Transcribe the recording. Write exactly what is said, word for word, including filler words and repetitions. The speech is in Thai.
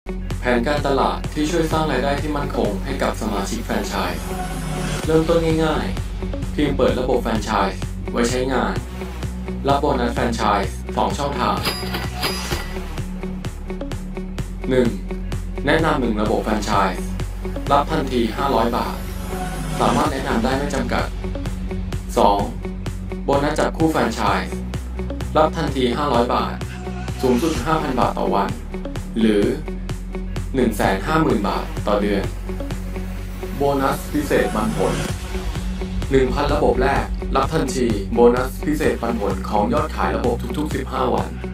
แผนการตลาดที่ช่วยสร้างรายได้ที่มั่นคงให้กับสมาชิกแฟรนไชส์เริ่มต้นง่ายๆเพียงเปิดระบบแฟรนไชส์ไว้ใช้งานรับโบนัสแฟรนไชส์สองช่องทาง หนึ่ง แนะนำหนึ่งระบบแฟรนไชส์รับทันทีห้าร้อยบาทสามารถแนะนำได้ไม่จำกัด สอง โบนัสจับคู่แฟรนไชส์รับทันทีห้าร้อยบาทสูงสุด ห้าพัน บาทต่อวันหรือ หนึ่งแสนห้าหมื่น บาทต่อเดือนโบนัสพิเศษปันผล หนึ่งพัน ระบบแรกรับทันทีโบนัสพิเศษปันผลของยอดขายระบบทุกๆสิบห้าวัน